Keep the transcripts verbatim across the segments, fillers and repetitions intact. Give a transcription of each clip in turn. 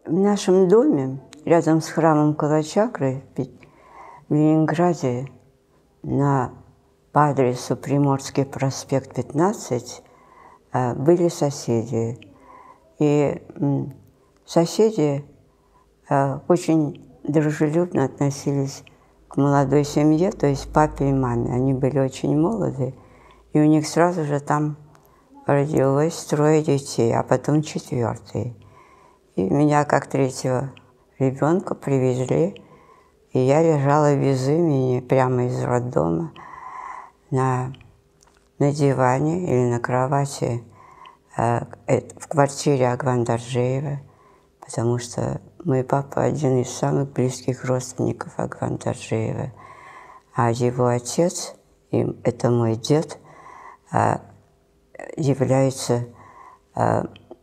В нашем доме, рядом с храмом Калачакры, в Ленинграде, на, по адресу Приморский проспект, пятнадцать, были соседи. И соседи очень дружелюбно относились к молодой семье, то есть папе и маме. Они были очень молоды, и у них сразу же там родилось трое детей, а потом четвертый. И меня, как третьего ребенка, привезли, и я лежала в Изюмине прямо из роддома на, на диване или на кровати э, в квартире Агван-Даржиева, потому что мой папа один из самых близких родственников Агван-Даржиева, а его отец, и это мой дед, э, является э,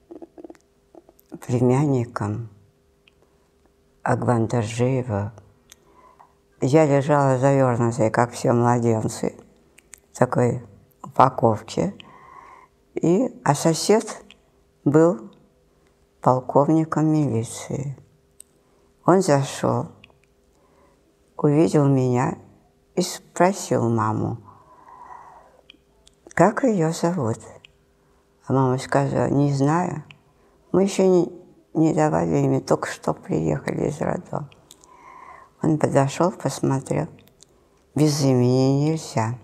племянником Агван-Даржиева. Я лежала завернутая, как все младенцы, в такой упаковке. И, а сосед был полковником милиции. Он зашел, увидел меня и спросил маму, как ее зовут. А мама сказала, не знаю. Мы еще не, не давали имя, только что приехали из роддома. Он подошел, посмотрел. Без имени нельзя.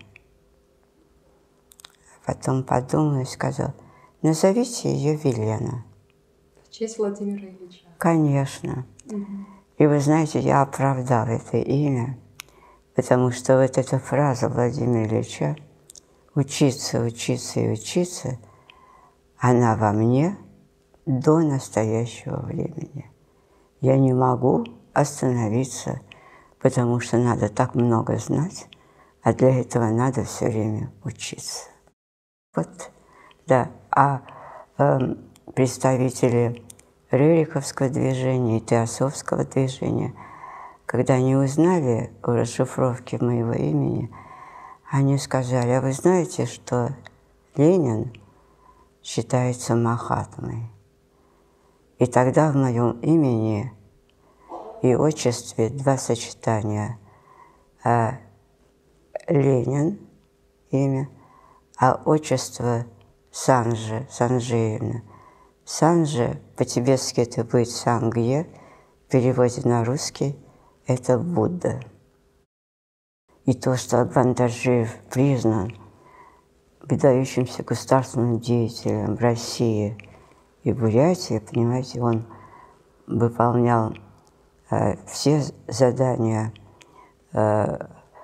Потом подумал и сказал, назовите ее Велена. В честь Владимира Ильича? Конечно. Угу. И вы знаете, я оправдала это имя, потому что вот эта фраза Владимира Ильича «учиться, учиться и учиться», она во мне до настоящего времени. Я не могу остановиться, потому что надо так много знать, а для этого надо все время учиться. Вот, да. А э, представители Рюриковского движения и Теософского движения, когда они узнали о расшифровке моего имени, они сказали, а вы знаете, что Ленин считается Махатмой? И тогда в моем имени и отчестве два сочетания. А Ленин имя, а отчество Санжи, Санжиевна. Санжи, по-тибетски это будет Сангье, в переводе на русский это Будда. И то, что Агван-Даржиев признан выдающимся государственным деятелем в России и Бурятии, понимаете, он выполнял э, все задания э,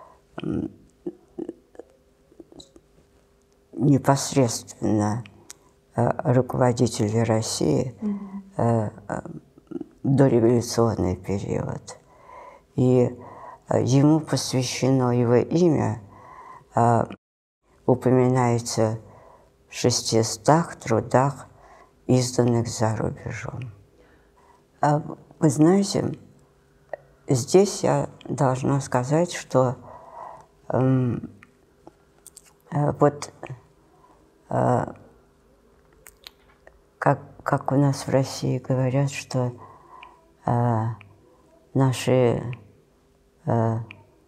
непосредственно э, руководителей России э, э, в дореволюционный период. И э, ему посвящено его имя, э, упоминается в шестистах трудах, изданных за рубежом. А вы знаете, здесь я должна сказать, что э, э, вот э, как, как у нас в России говорят, что э, наши э,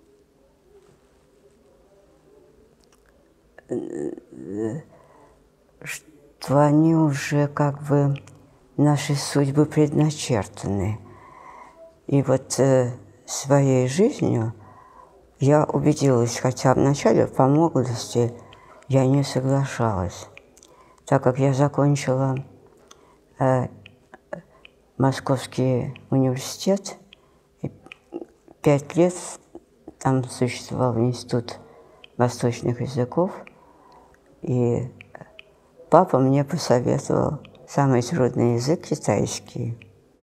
э, что они уже как бы наши судьбы предначертаны. И вот э, своей жизнью я убедилась, хотя вначале по молодости я не соглашалась, так как я закончила э, Московский университет, и пять лет там существовал институт восточных языков, и папа мне посоветовал самый трудный язык – китайский.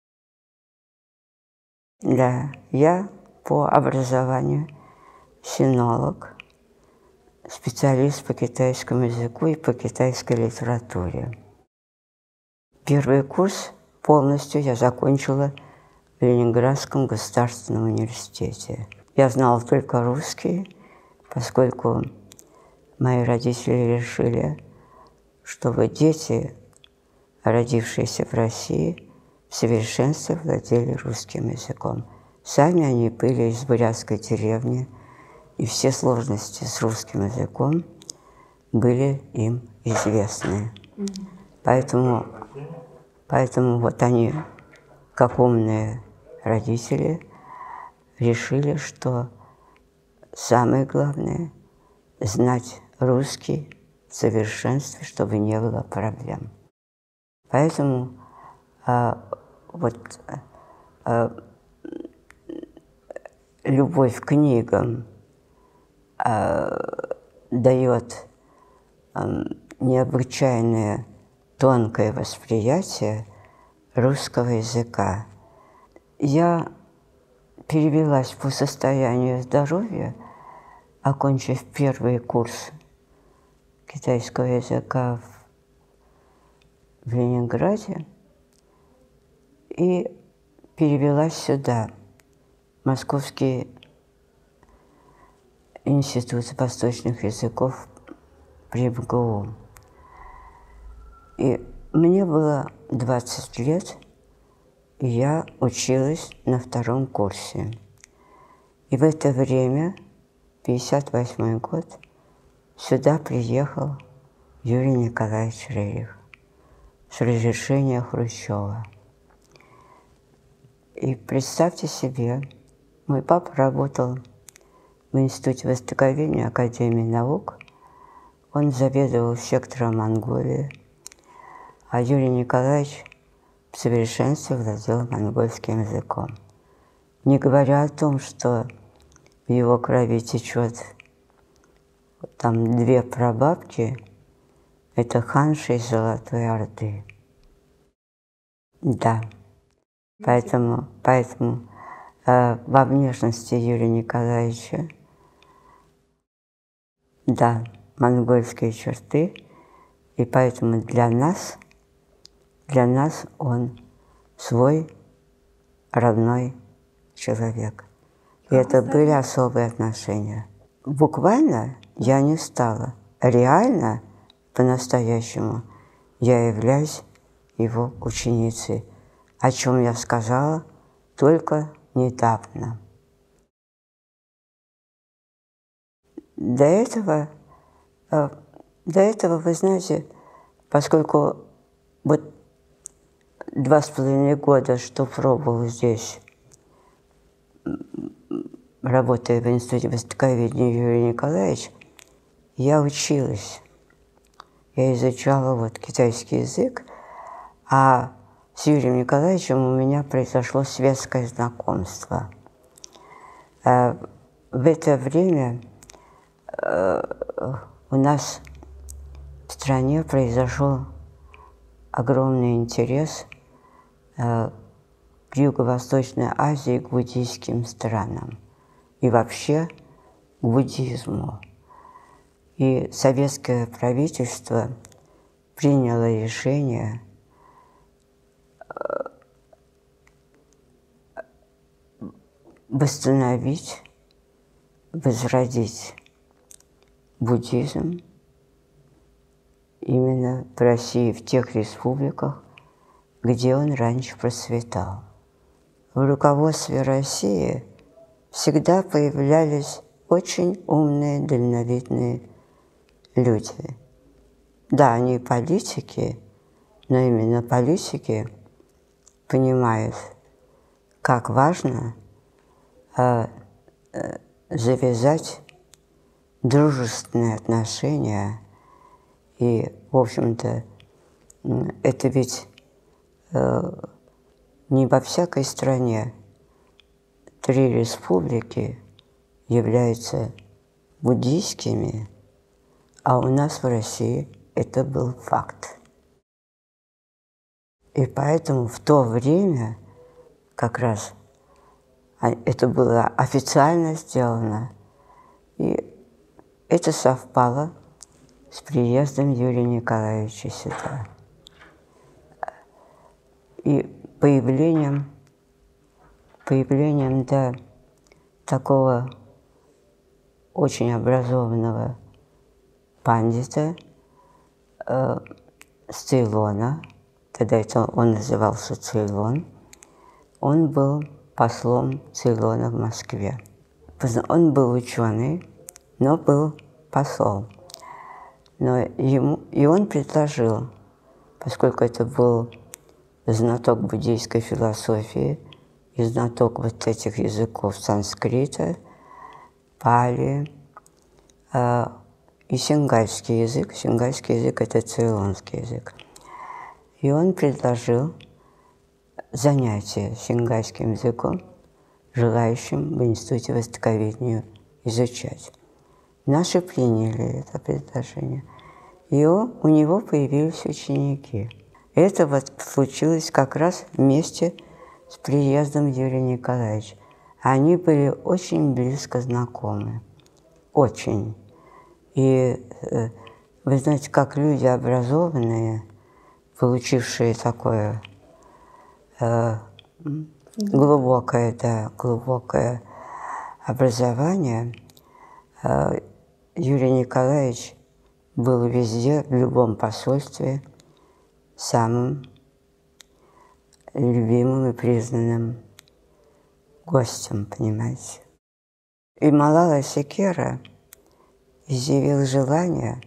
Да, я по образованию синолог, специалист по китайскому языку и по китайской литературе. Первый курс полностью я закончила в Ленинградском государственном университете. Я знала только русский, поскольку мои родители решили, чтобы дети, родившиеся в России, в совершенстве владели русским языком. Сами они были из бурятской деревни, и все сложности с русским языком были им известны. Поэтому, поэтому вот они, как умные родители, решили, что самое главное – знать русский в совершенстве, чтобы не было проблем. Поэтому а, вот а, любовь к книгам а, дает а, необычайное тонкое восприятие русского языка. Я перевелась по состоянию здоровья, окончив первый курс китайского языка в Ленинграде, и перевелась сюда, в Московский институт восточных языков при эм гэ у. И мне было двадцать лет, и я училась на втором курсе. И в это время, пятьдесят восьмой год, сюда приехал Юрий Николаевич Рерих с разрешения Хрущева. И представьте себе, мой папа работал в Институте востоковедения Академии наук, он заведовал сектором Монголии, а Юрий Николаевич в совершенстве владел монгольским языком. Не говоря о том, что в его крови течет там две прабабки, это ханши из Золотой Орды. Да. Поэтому, поэтому э, во внешности Юрия Николаевича, да, монгольские черты, и поэтому для нас, для нас он свой родной человек. И это были особые отношения. Буквально я не стала. Реально, по-настоящему, я являюсь его ученицей, о чем я сказала только недавно. До этого, до этого, вы знаете, поскольку вот два с половиной года, что пробовал здесь, работая в Институте востоковедения Юрия Николаевича, я училась. Я изучала вот китайский язык, а с Юрием Николаевичем у меня произошло светское знакомство. В это время у нас в стране произошел огромный интерес к Юго-Восточной Азии, к буддийским странам и вообще к буддизму. И советское правительство приняло решение восстановить, возродить буддизм именно в России, в тех республиках, где он раньше процветал. В руководстве России всегда появлялись очень умные, дальновидные люди. Да, они политики, но именно политики понимают, как важно э, э, завязать дружественные отношения. И, в общем-то, это ведь э, не во всякой стране три республики являются буддийскими, а у нас в России это был факт. И поэтому в то время как раз это было официально сделано, и это совпало с приездом Юрия Николаевича сюда и появлением, появлением да, такого очень образованного пандита э, с Цейлона, тогда это он назывался Цейлон, он был послом Цейлона в Москве. Он был ученый, но был посол. Но ему, и он предложил, поскольку это был знаток буддийской философии и знаток вот этих языков санскрита, пали э, и сингальский язык. Сингальский язык – это цейлонский язык. И он предложил занятия сингальским языком желающим в Институте Востоковедения изучать. Наши приняли это предложение, и он, у него появились ученики. Это вот случилось как раз вместе с приездом Юрия Николаевича. Они были очень близко знакомы, очень. И вы знаете, как люди образованные, получившие такое э, глубокое, да, глубокое образование, э, Юрий Николаевич был везде, в любом посольстве, самым любимым и признанным гостем, понимаете. И Малала Секера изъявил желание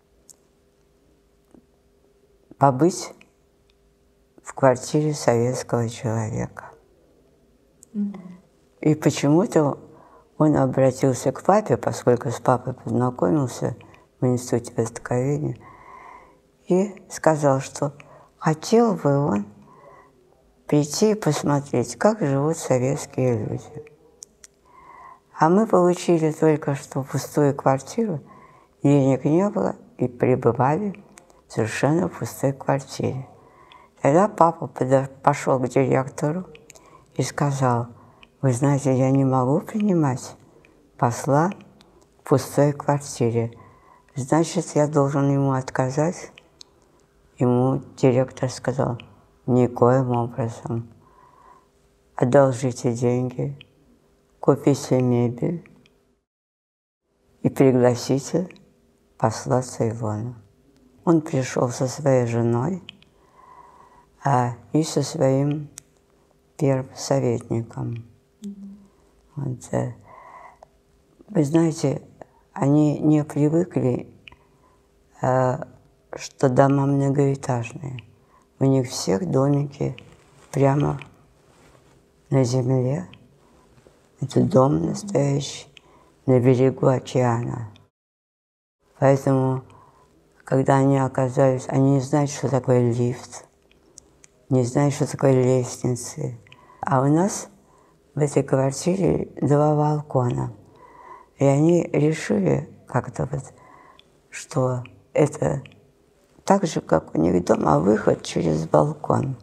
побыть в квартире советского человека. Mm-hmm. И почему-то он обратился к папе, поскольку с папой познакомился в Институте Востоковедения, и сказал, что хотел бы он прийти и посмотреть, как живут советские люди. А мы получили только что пустую квартиру, денег не было, и пребывали совершенно в пустой квартире. Тогда папа пошел к директору и сказал: вы знаете, я не могу принимать посла в пустой квартире. Значит, я должен ему отказать. Ему директор сказал: никоим образом. Одолжите деньги, купите мебель и пригласите посла Цейлона. Он пришел со своей женой а, и со своим первым советником. Mm-hmm. Вот, э, вы знаете, они не привыкли, э, что дома многоэтажные. У них всех домики прямо на земле. Это дом настоящий на берегу океана. Поэтому, когда они оказались, они не знают, что такое лифт, не знают, что такое лестницы. А у нас в этой квартире два балкона. И они решили как-то вот, что это так же, как у них дома, выход через балкон.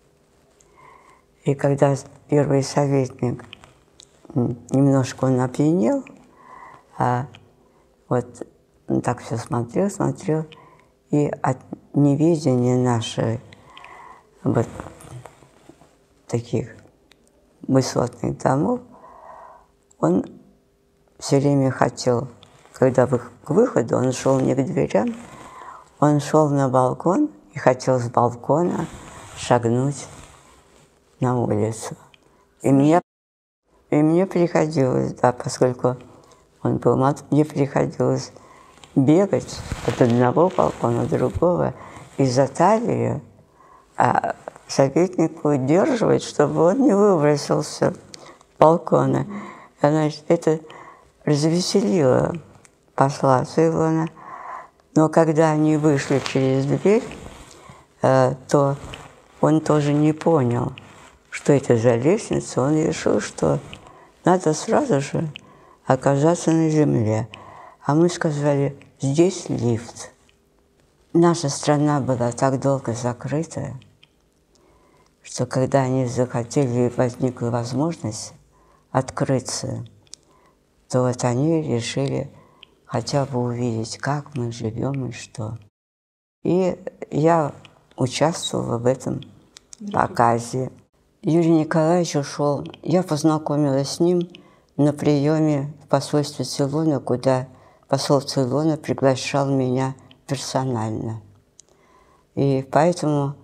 И когда первый советник немножко он опьянел, а вот он так все смотрел, смотрел, и от неведения нашей вот таких высотных домов он все время хотел, когда к выходу, он шел не к дверям, он шел на балкон и хотел с балкона шагнуть на улицу. И мне, и мне приходилось, да, поскольку он был мат, мне приходилось бегать от одного балкона до другого и за талию, а советнику удерживать, чтобы он не выбросился с балкона. Значит, это развеселило посла Цейлона. Но когда они вышли через дверь, э, то он тоже не понял, что это за лестница. Он решил, что надо сразу же оказаться на земле. А мы сказали: здесь лифт. Наша страна была так долго закрыта, что когда они захотели, возникла возможность открыться, то вот они решили хотя бы увидеть, как мы живем и что. И я участвовала в этом показе. Юрий Николаевич ушел. Я познакомилась с ним на приеме в посольстве Цейлона, куда посол Цейлона приглашал меня персонально. И поэтому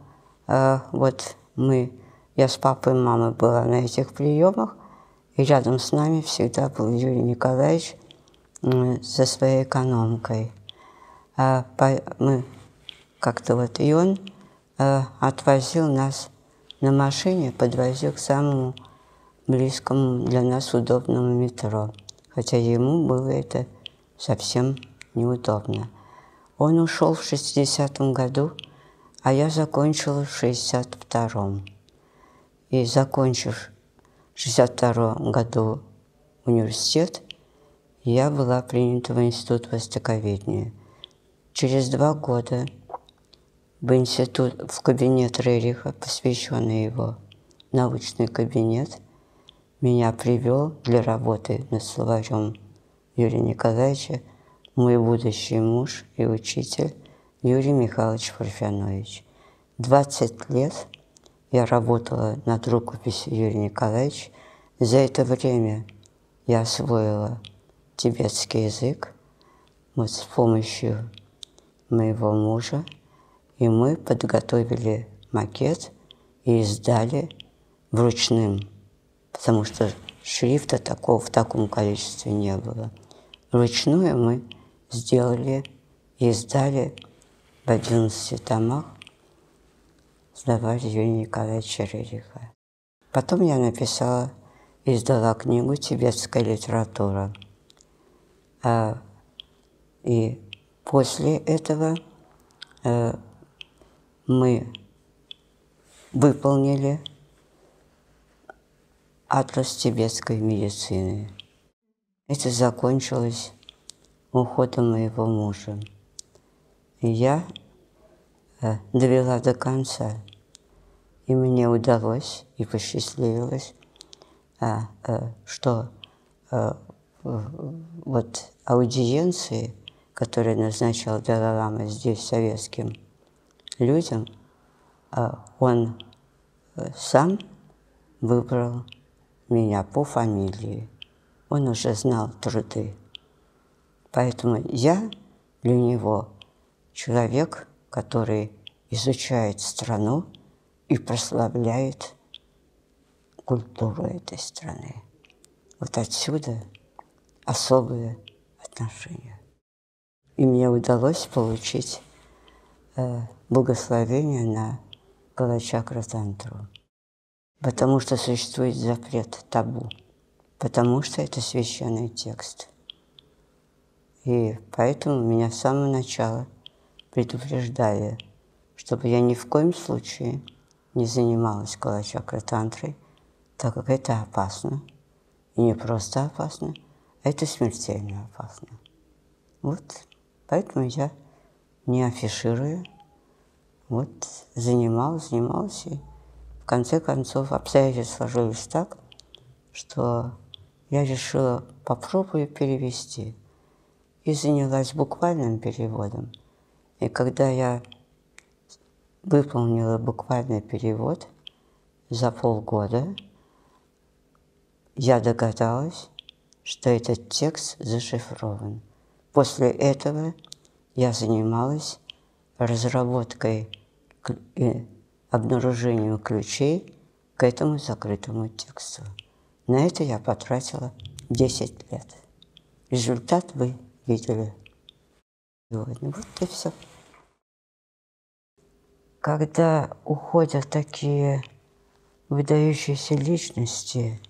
вот мы, я с папой и мамой была на этих приемах, и рядом с нами всегда был Юрий Николаевич со своей экономкой. Мы как-то вот, и он отвозил нас на машине, подвозил к самому близкому для нас удобному метро, хотя ему было это совсем неудобно. Он ушел в шестидесятом году, а я закончила в шестьдесят втором. И закончив в шестьдесят втором году университет, я была принята в Институт востоковедения. Через два года в институт, в кабинет Рериха, посвященный его научный кабинет, меня привел для работы над словарем Юрия Николаевича мой будущий муж и учитель Юрий Михайлович Парфянович. двадцать лет я работала над рукописью Юрия Николаевича. За это время я освоила тибетский язык вот с помощью моего мужа, и мы подготовили макет и издали вручным, потому что шрифта такого в таком количестве не было. Вручную мы сделали и издали в одиннадцати томах словарь Юрия Николаевича Рериха. Потом я написала, издала книгу «Тибетская литература». А, и после этого а, мы выполнили атлас тибетской медицины. Это закончилось уходом моего мужа. И я э, довела до конца. И мне удалось, и посчастливилось, э, э, что э, вот аудиенции, которые назначал Далай-лама здесь советским людям, э, он э, сам выбрал меня по фамилии. Он уже знал труды. Поэтому я для него человек, который изучает страну и прославляет культуру этой страны. Вот отсюда особые отношения. И мне удалось получить э, благословение на Калачакра-тантру, потому что существует запрет, табу, потому что это священный текст. И поэтому меня с самого начала предупреждали, чтобы я ни в коем случае не занималась Калачакра-тантрой, так как это опасно. И не просто опасно, а это смертельно опасно. Вот, поэтому я не афиширую, вот, занималась, занималась, и в конце концов обстоятельства сложились так, что я решила попробую перевести. И занялась буквальным переводом. И когда я выполнила буквальный перевод за полгода, я догадалась, что этот текст зашифрован. После этого я занималась разработкой и обнаружением ключей к этому закрытому тексту. На это я потратила десять лет. Результат вы видели сегодня. Вот и все. Когда уходят такие выдающиеся личности,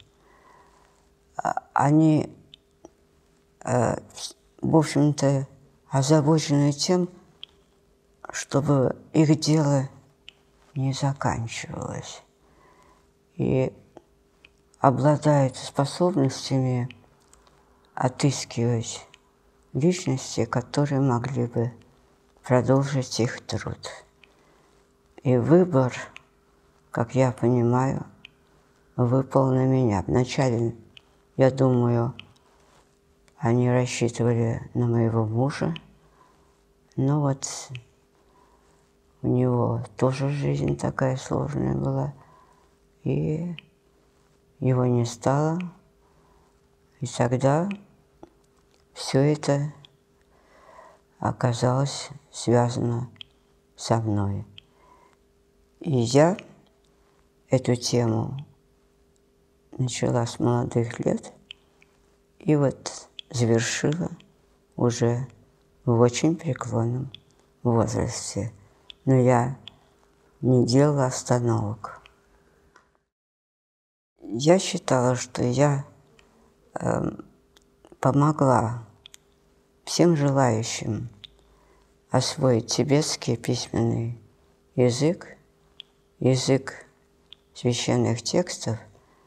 они, в общем-то, озабочены тем, чтобы их дело не заканчивалось. И обладают способностями отыскивать личности, которые могли бы продолжить их труд. И выбор, как я понимаю, выпал на меня. Вначале, я думаю, они рассчитывали на моего мужа, но вот у него тоже жизнь такая сложная была, и его не стало. И тогда все это оказалось связано со мной. И я эту тему начала с молодых лет и вот завершила уже в очень преклонном возрасте. Но я не делала остановок. Я считала, что я э, помогла всем желающим освоить тибетский письменный язык, язык священных текстов,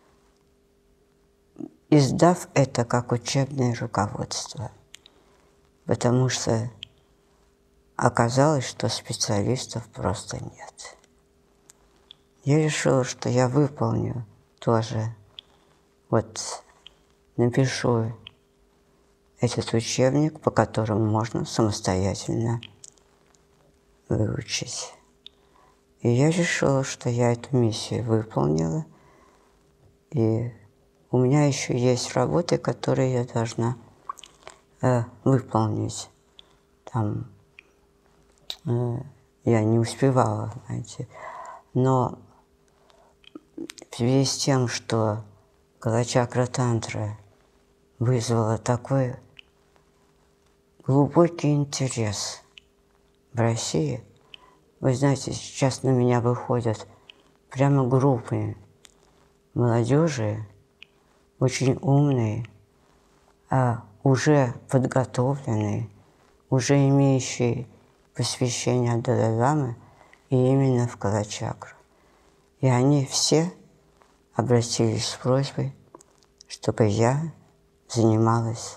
издав это как учебное руководство, потому что оказалось, что специалистов просто нет. Я решила, что я выполню тоже, вот напишу этот учебник, по которому можно самостоятельно выучить. И я решила, что я эту миссию выполнила, и у меня еще есть работы, которые я должна э, выполнить. Там э, я не успевала, знаете. Но в связи с тем, что Калачакра Тантра вызвала такой глубокий интерес в России, вы знаете, сейчас на меня выходят прямо группы молодежи, очень умные, а уже подготовленные, уже имеющие посвящение от Далай-ламы, и именно в Калачакру. И они все обратились с просьбой, чтобы я занималась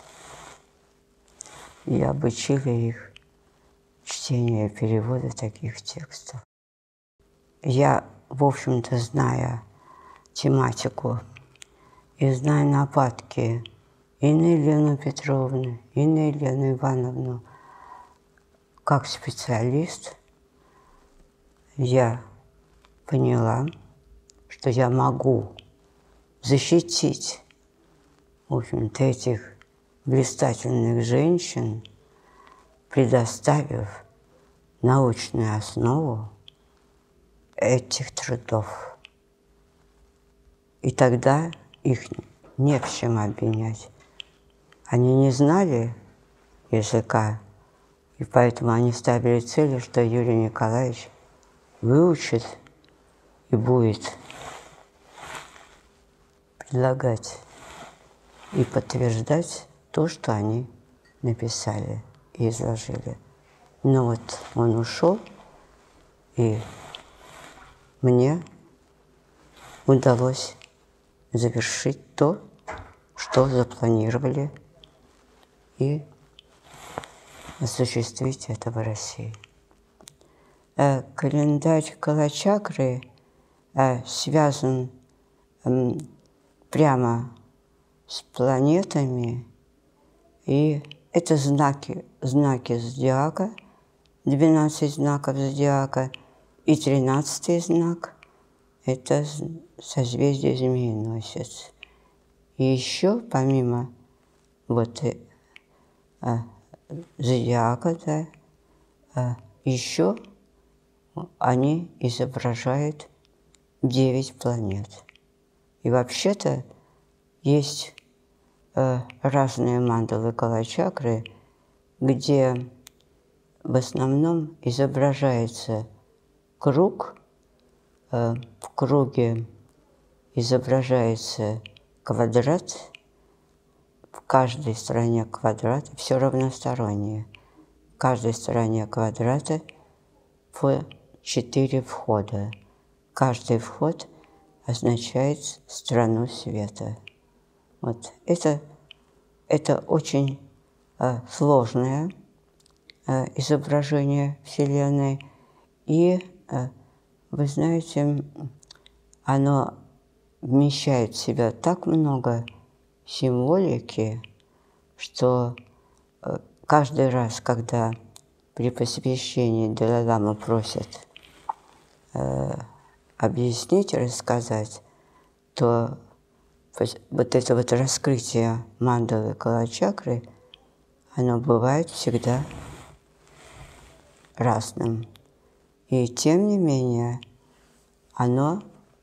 и обучила их чтению и переводу таких текстов. Я, в общем-то, зная тематику и зная нападки и на Елену Петровну, и на Елену Ивановну, как специалист, я поняла, что я могу защитить, в общем-то, этих блистательных женщин, предоставив научную основу этих трудов. И тогда их не в чем обвинять. Они не знали языка, и поэтому они ставили целью, что Юрий Николаевич выучит и будет предлагать и подтверждать то, что они написали и изложили. Но вот он ушел, и мне удалось завершить то, что запланировали, и осуществить это в России. Э, календарь Калачакры э, связан э, прямо с планетами, и это знаки, знаки зодиака, двенадцать знаков зодиака, и тринадцатый знак – это созвездие Змееносец. И еще, помимо вот э, зодиака, да, э, еще они изображают девять планет. И вообще-то есть э, разные мандалы Калачакры, где в основном изображается круг, э, в круге изображается квадрат, в каждой стороне квадрата, все равностороннее, в каждой стороне квадрата по четыре входа. Каждый вход означает страну света. Вот. Это, это очень э, сложное э, изображение Вселенной, и, э, вы знаете, оно вмещает в себя так много символики, что э, каждый раз, когда при посвящении Далай-лама просят э, объяснить, рассказать, то вот это вот раскрытие мандалы Калачакры, оно бывает всегда разным. И тем не менее, оно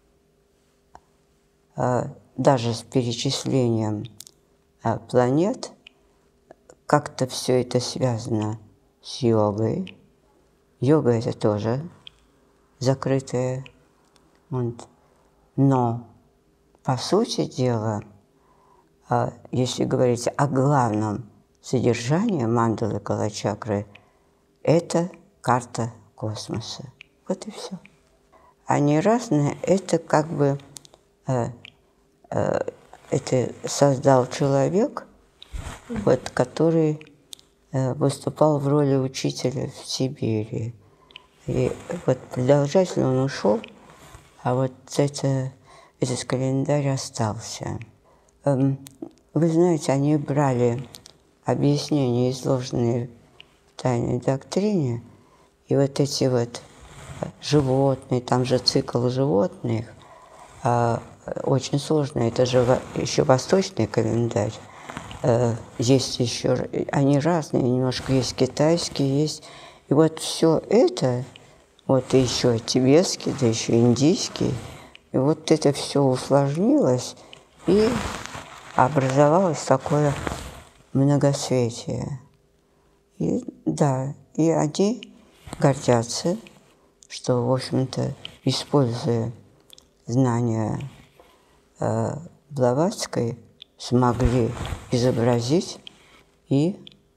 э, даже с перечислением э, планет, как-то все это связано с йогой. Йога – это тоже закрытая. Вот. Но, по сути дела, э, если говорить о главном содержании мандалы Калачакры, это карта космоса. Вот и все. Они разные, это как бы э, э, это создал человек, вот, который э, выступал в роли учителя в Сибири. И вот продолжательно он ушел, а вот это, этот календарь остался. Эм, вы знаете, они брали объяснения, изложенные в тайной доктрине, и вот эти вот животные, там же цикл животных, а, очень сложный, это же еще восточный календарь. А, есть еще, они разные, немножко есть китайский, есть. И вот все это, вот еще тибетский, да еще индийский, и вот это все усложнилось, и образовалось такое многосветие. И да, и они гордятся, что, в общем-то, используя знания э, Блаватской, смогли изобразить и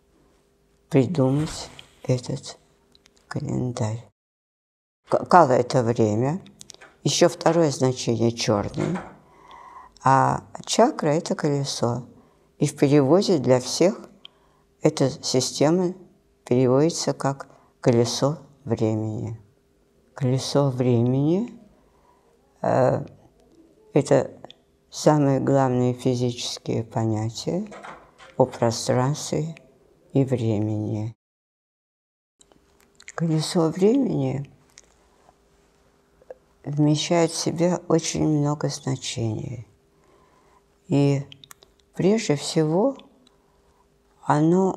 придумать этот календарь. Кала – это время, еще второе значение – черный, а чакра – это колесо. И в переводе для всех эта система переводится как колесо времени. Колесо времени э, – это самые главные физические понятия о пространстве и времени. Колесо времени вмещает в себя очень много значений. И прежде всего оно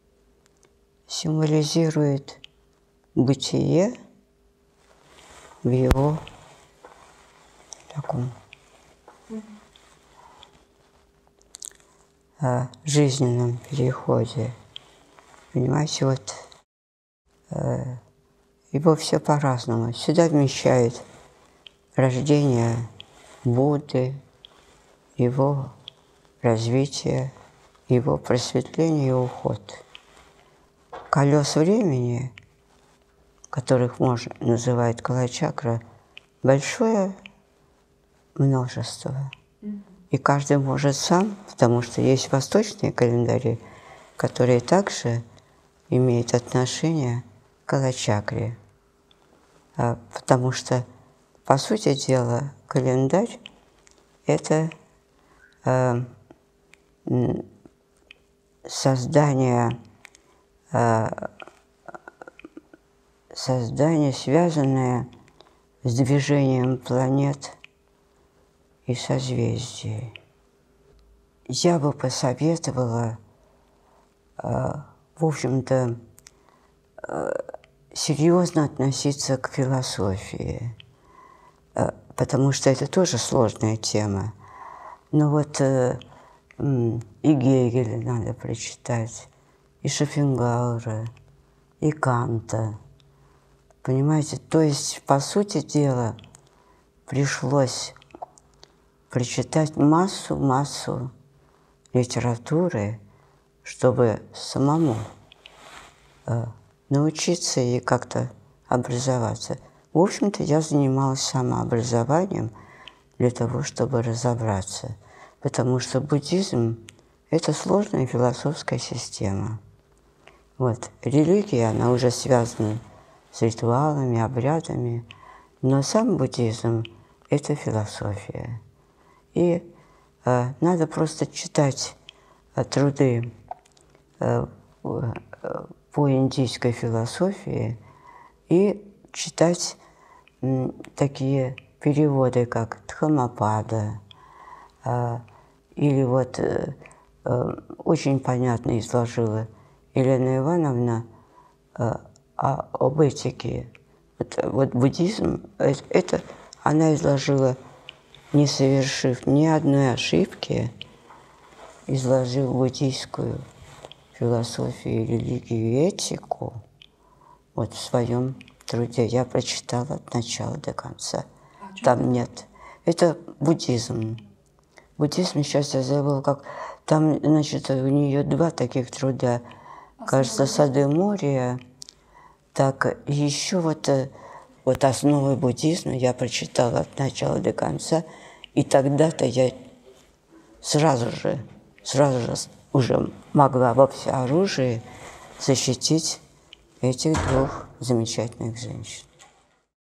символизирует бытие в его таком э, жизненном переходе. Понимаете, вот э, его все по-разному. Сюда вмещает рождение Будды, его развитие, его просветление и уход. Колес времени, которых можно называть Калачакра, большое множество. И каждый может сам, потому что есть восточные календари, которые также имеют отношение к Калачакре. А, потому что, по сути дела, календарь – это э, создание, э, создание, связанное с движением планет и созвездий. Я бы посоветовала, э, в общем-то, э, серьезно относиться к философии, э, потому что это тоже сложная тема. Но вот э, и Гегеля надо прочитать, и Шопенгауэра, и Канта. Понимаете, то есть, по сути дела, пришлось прочитать массу-массу литературы, чтобы самому э, научиться и как-то образоваться. В общем-то, я занималась самообразованием для того, чтобы разобраться, потому что буддизм – это сложная философская система. Вот. Религия, она уже связана с ритуалами, обрядами, но сам буддизм – это философия. И э, надо просто читать э, труды э, по индийской философии и читать э, такие переводы, как Дхаммапада, э, или вот э, э, очень понятно изложила Елена Ивановна э, об этике. Вот, вот буддизм – это она изложила, не совершив ни одной ошибки, изложила буддийскую философию, религию и этику вот в своем труде. Я прочитала от начала до конца. А Там нет. Это буддизм. Буддизм, сейчас я забыла, как... Там, значит, у нее два таких труда. Кажется, «Сады моря». Так, еще вот, вот «Основы буддизма» я прочитала от начала до конца. И тогда-то я сразу же, сразу же уже могла во всеоружии защитить этих двух замечательных женщин.